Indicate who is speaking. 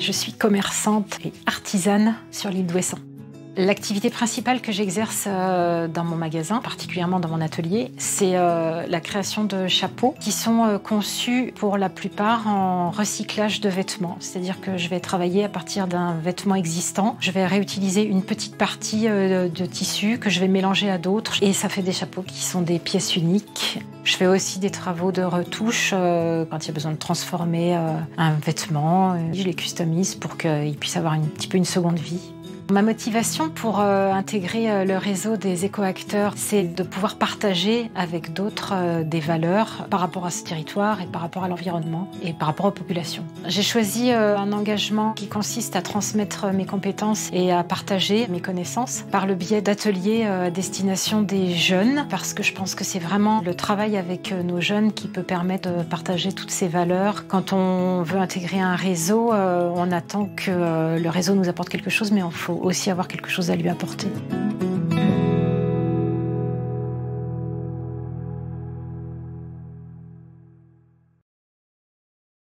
Speaker 1: Je suis commerçante et artisane sur l'île d'Ouessant. L'activité principale que j'exerce dans mon magasin, particulièrement dans mon atelier, c'est la création de chapeaux qui sont conçus pour la plupart en recyclage de vêtements. C'est-à-dire que je vais travailler à partir d'un vêtement existant. Je vais réutiliser une petite partie de tissu que je vais mélanger à d'autres et ça fait des chapeaux qui sont des pièces uniques. Je fais aussi des travaux de retouche quand il y a besoin de transformer un vêtement. Je les customise pour qu'il puisse avoir un petit peu une seconde vie. Ma motivation pour intégrer le réseau des éco-acteurs, c'est de pouvoir partager avec d'autres des valeurs par rapport à ce territoire et par rapport à l'environnement et par rapport aux populations. J'ai choisi un engagement qui consiste à transmettre mes compétences et à partager mes connaissances par le biais d'ateliers à destination des jeunes, parce que je pense que c'est vraiment le travail avec nos jeunes qui peut permettre de partager toutes ces valeurs. Quand on veut intégrer un réseau, on attend que le réseau nous apporte quelque chose, mais il faut aussi avoir quelque chose à lui apporter.